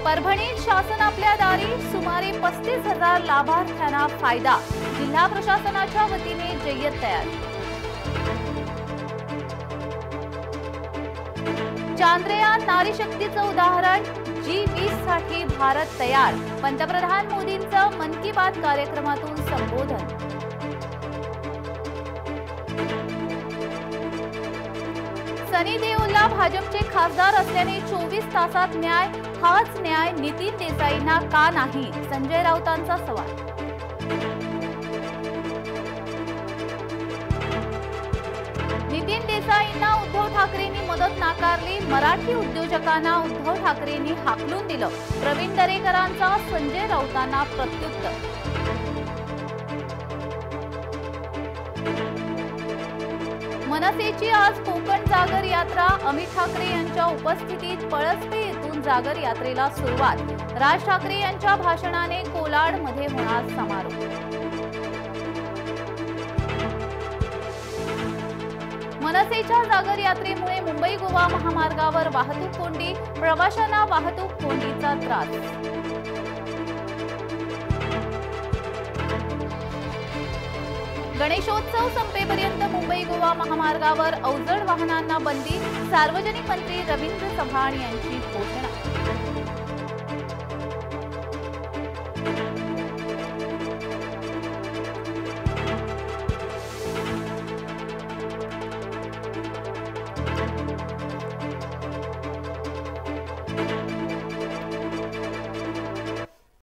परभणीत शासन आपल्या दारी, सुमारे 35,000 लाभार्थ्यांना फायदा। जिल्हा प्रशासनाच्या वतीने जय्यत तयारी। चांद्रयान नारी शक्तीचं उदाहरण, G20 साठी भारत तयार। पंतप्रधान मोदींचं मन की बात कार्यक्रमातून संबोधन। सनी देओलला भाजपचे खासदार असल्याने 24 तासात न्याय, हाच न्याय नितीन देसाईंना का नाही? संजय राऊतांचा सवाल। नितीन देसाईंना उद्धव ठाकरेंनी मदत नाकारली। मराठी उद्योजकांना उद्धव ठाकरेंनी हाकलून दिलं। प्रवीण दरेकरांचा संजय राऊतांना प्रत्युत्तर। मनसेची आज कोकण जागर यात्रा। अमित ठाकरे यांच्या उपस्थितीत पळसपे येथून जागर यात्रेला सुरुवात। राज ठाकरे यांच्या भाषणाने कोलाडमध्ये होणार समारोप। मनसेच्या जागर यात्रेमुळे मुंबई गोवा महामार्गावर वाहतूक कोंडी, प्रवाशांना वाहतूक कोंडीचा त्रास। गणेशोत्सव संपेपर्यंत मुंबई गोवा महामार्गावर अवजड वाहनांना बंदी। सार्वजनिक मंत्री रवींद्र चव्हाण यांची घोषणा।